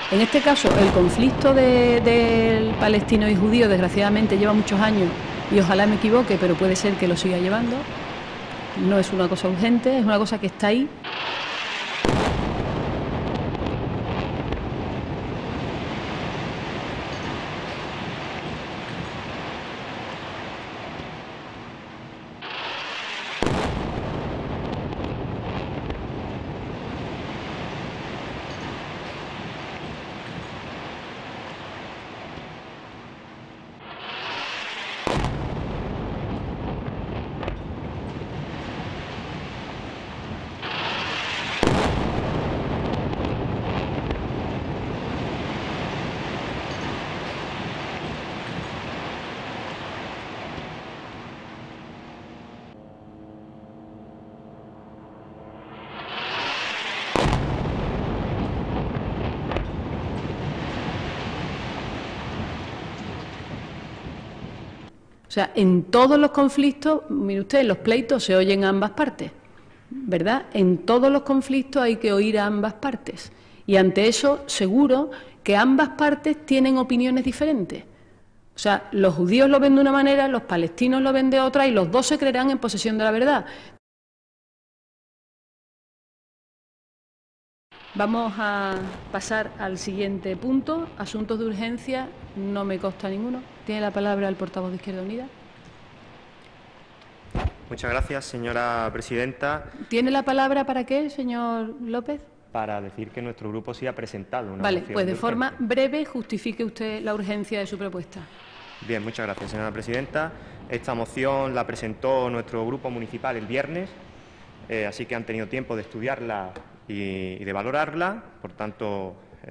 En este caso, el conflicto del palestino y judío, desgraciadamente, lleva muchos años y ojalá me equivoque, pero puede ser que lo siga llevando. No es una cosa urgente, es una cosa que está ahí. O sea, en todos los conflictos, mire usted, en los pleitos se oyen a ambas partes, ¿verdad? En todos los conflictos hay que oír a ambas partes. Y ante eso, seguro que ambas partes tienen opiniones diferentes. O sea, los judíos lo ven de una manera, los palestinos lo ven de otra y los dos se creerán en posesión de la verdad. Vamos a pasar al siguiente punto. Asuntos de urgencia, no me consta ninguno. Tiene la palabra el portavoz de Izquierda Unida. Muchas gracias, señora presidenta. ¿Tiene la palabra para qué, señor López? Para decir que nuestro grupo sí ha presentado una Vale, moción pues de urgencia. forma breve justifique usted la urgencia de su propuesta. Bien, muchas gracias, señora presidenta. Esta moción la presentó nuestro grupo municipal el viernes, así que han tenido tiempo de estudiarla y de valorarla. Por tanto,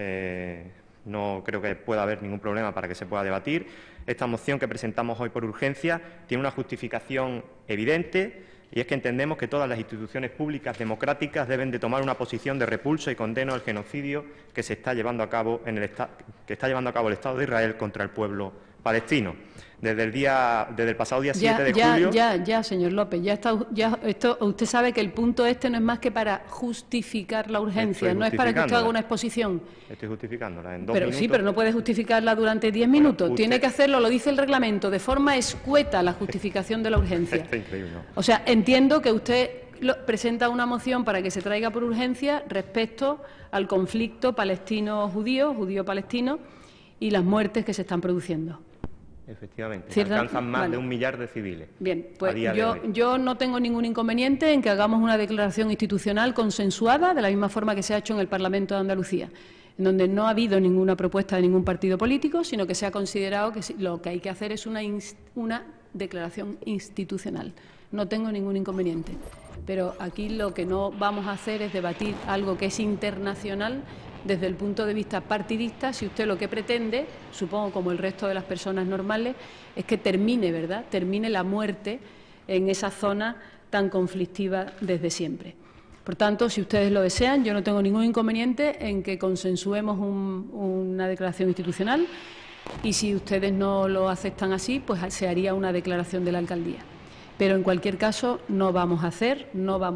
no creo que pueda haber ningún problema para que se pueda debatir. Esta moción que presentamos hoy por urgencia tiene una justificación evidente, y es que entendemos que todas las instituciones públicas democráticas deben de tomar una posición de repulso y condeno al genocidio que se está llevando a cabo el Estado de Israel contra el pueblo palestino. Desde el pasado día 7 de julio... Ya, señor López, usted sabe que el punto este no es más que para justificar la urgencia, no es para que usted haga una exposición. Estoy justificándola en 2 minutos. Sí, pero no puede justificarla durante 10 minutos. Tiene que hacerlo, lo dice el reglamento, de forma escueta la justificación de la urgencia. Está increíble, ¿no? O sea, entiendo que usted presenta una moción para que se traiga por urgencia respecto al conflicto palestino-judío, judío-palestino y las muertes que se están produciendo. Efectivamente, alcanzan más de 1 millar de civiles. Bien, pues yo no tengo ningún inconveniente en que hagamos una declaración institucional consensuada, de la misma forma que se ha hecho en el Parlamento de Andalucía, en donde no ha habido ninguna propuesta de ningún partido político, sino que se ha considerado que lo que hay que hacer es una declaración institucional. No tengo ningún inconveniente. Pero aquí lo que no vamos a hacer es debatir algo que es internacional desde el punto de vista partidista, si usted lo que pretende, supongo como el resto de las personas normales, es que termine, ¿verdad?, termine la muerte en esa zona tan conflictiva desde siempre. Por tanto, si ustedes lo desean, yo no tengo ningún inconveniente en que consensuemos una declaración institucional, y si ustedes no lo aceptan así, pues se haría una declaración de la alcaldía. Pero en cualquier caso no vamos a hacer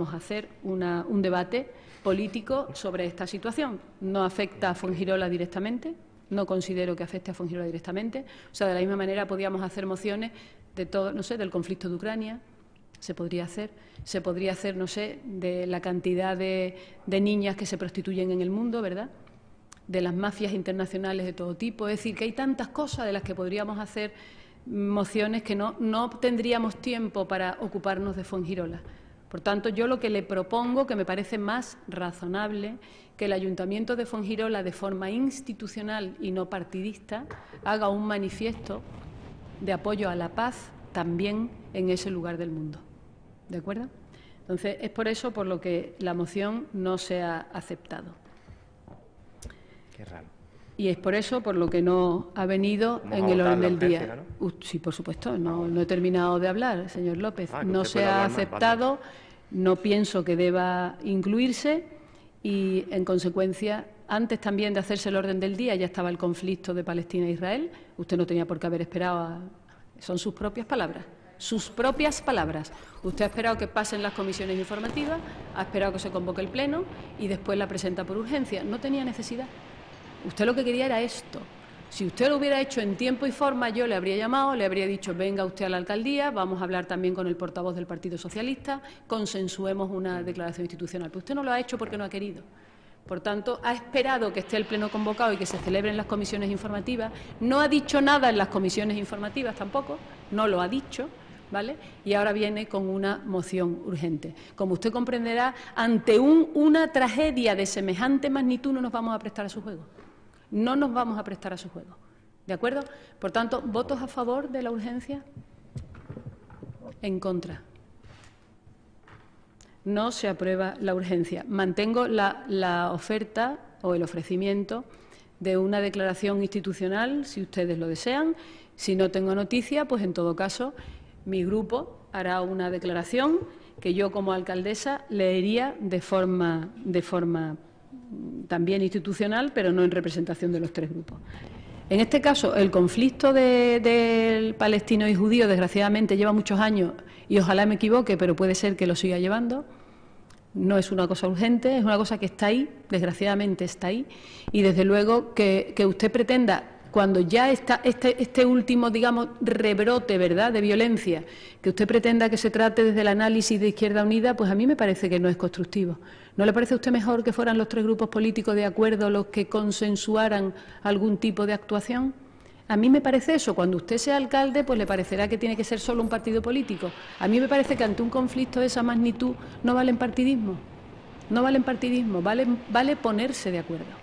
un debate político sobre esta situación. No afecta a Fuengirola directamente, no considero que afecte a Fuengirola directamente. O sea, de la misma manera podríamos hacer mociones de todo, no sé, del conflicto de Ucrania, se podría hacer, no sé, de la cantidad de niñas que se prostituyen en el mundo, ¿verdad?, de las mafias internacionales de todo tipo. Es decir, que hay tantas cosas de las que podríamos hacer mociones que no tendríamos tiempo para ocuparnos de Fuengirola. Por tanto, yo lo que le propongo, que me parece más razonable, que el Ayuntamiento de Fuengirola, de forma institucional y no partidista, haga un manifiesto de apoyo a la paz también en ese lugar del mundo. ¿De acuerdo? Entonces, es por eso por lo que la moción no se ha aceptado. Qué raro. Y es por eso por lo que no ha venido en el orden del día. Sí, por supuesto, no he terminado de hablar, señor López. No se ha aceptado, no pienso que deba incluirse y, en consecuencia, antes también de hacerse el orden del día ya estaba el conflicto de Palestina e Israel. Usted no tenía por qué haber esperado son sus propias palabras. Sus propias palabras. Usted ha esperado que pasen las comisiones informativas, ha esperado que se convoque el Pleno y después la presenta por urgencia. No tenía necesidad. Usted lo que quería era esto. Si usted lo hubiera hecho en tiempo y forma, yo le habría llamado, le habría dicho, venga usted a la alcaldía, vamos a hablar también con el portavoz del Partido Socialista, consensuemos una declaración institucional. Pero usted no lo ha hecho porque no ha querido. Por tanto, ha esperado que esté el pleno convocado y que se celebren las comisiones informativas. No ha dicho nada en las comisiones informativas tampoco, no lo ha dicho, ¿vale? Y ahora viene con una moción urgente. Como usted comprenderá, ante una tragedia de semejante magnitud no nos vamos a prestar a su juego. No nos vamos a prestar a su juego. ¿De acuerdo? Por tanto, ¿votos a favor de la urgencia? En contra. No se aprueba la urgencia. Mantengo la oferta o el ofrecimiento de una declaración institucional, si ustedes lo desean. Si no tengo noticia, pues en todo caso mi grupo hará una declaración que yo como alcaldesa leería de forma también institucional, pero no en representación de los tres grupos. En este caso, el conflicto del palestino y judío, desgraciadamente, lleva muchos años y ojalá me equivoque, pero puede ser que lo siga llevando. No es una cosa urgente, es una cosa que está ahí, desgraciadamente está ahí, y desde luego que usted pretenda, cuando ya está este último, digamos, rebrote, ¿verdad?, de violencia, que usted pretenda que se trate desde el análisis de Izquierda Unida, pues a mí me parece que no es constructivo. ¿No le parece a usted mejor que fueran los tres grupos políticos de acuerdo los que consensuaran algún tipo de actuación? A mí me parece eso. Cuando usted sea alcalde, pues le parecerá que tiene que ser solo un partido político. A mí me parece que ante un conflicto de esa magnitud no valen partidismo. No valen partidismo, vale ponerse de acuerdo.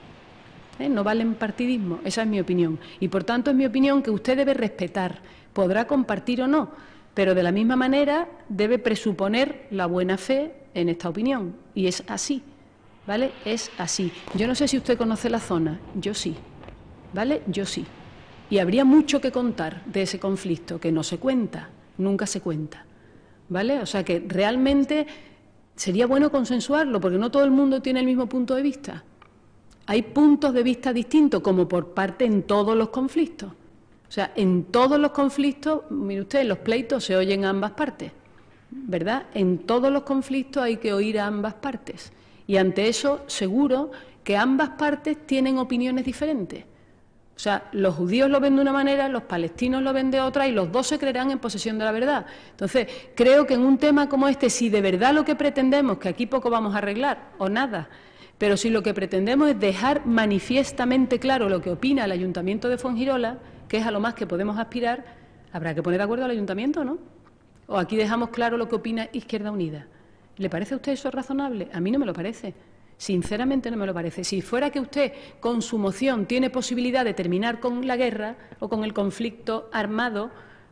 No valen partidismo, esa es mi opinión. Y por tanto es mi opinión que usted debe respetar, podrá compartir o no, pero de la misma manera debe presuponer la buena fe en esta opinión. Y es así, ¿vale? Es así. Yo no sé si usted conoce la zona, yo sí, ¿vale? Yo sí. Y habría mucho que contar de ese conflicto, que no se cuenta, nunca se cuenta, ¿vale? O sea que realmente sería bueno consensuarlo, porque no todo el mundo tiene el mismo punto de vista. Hay puntos de vista distintos, como por parte en todos los conflictos. O sea, en todos los conflictos, mire usted, en los pleitos se oyen a ambas partes, ¿verdad? En todos los conflictos hay que oír a ambas partes. Y ante eso, seguro que ambas partes tienen opiniones diferentes. O sea, los judíos lo ven de una manera, los palestinos lo ven de otra y los dos se creerán en posesión de la verdad. Entonces, creo que en un tema como este, si de verdad lo que pretendemos, que aquí poco vamos a arreglar o nada, pero si lo que pretendemos es dejar manifiestamente claro lo que opina el Ayuntamiento de Fuengirola, que es a lo más que podemos aspirar, habrá que poner de acuerdo al Ayuntamiento, ¿no? O aquí dejamos claro lo que opina Izquierda Unida. ¿Le parece a usted eso razonable? A mí no me lo parece. Sinceramente no me lo parece. Si fuera que usted con su moción tiene posibilidad de terminar con la guerra o con el conflicto armado,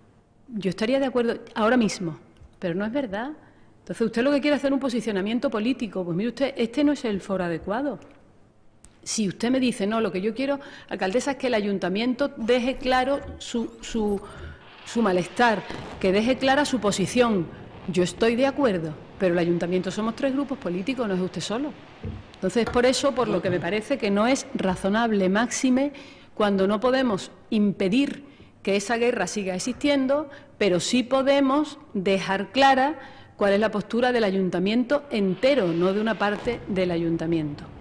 yo estaría de acuerdo ahora mismo, pero no es verdad. Entonces usted lo que quiere es hacer un posicionamiento político. Pues mire usted, este no es el foro adecuado. Si usted me dice, no, lo que yo quiero, alcaldesa, es que el ayuntamiento deje claro su malestar, que deje clara su posición. Yo estoy de acuerdo, pero el ayuntamiento somos tres grupos políticos, no es usted solo. Entonces, por eso, por lo que me parece que no es razonable, máxime, cuando no podemos impedir que esa guerra siga existiendo, pero sí podemos dejar clara cuál es la postura del ayuntamiento entero, no de una parte del ayuntamiento.